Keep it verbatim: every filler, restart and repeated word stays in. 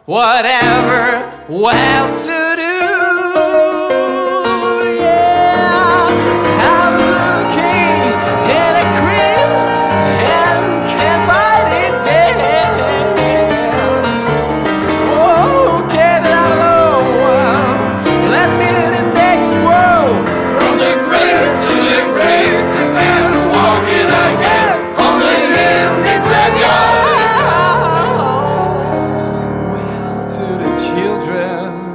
whatever we have to do. Yeah, I'm looking in a crib and can't fight it dead. Oh, get it out alone. Let me to the next world. From the grave to the grave, to man's walking again on the empty graveyard. Well, to the children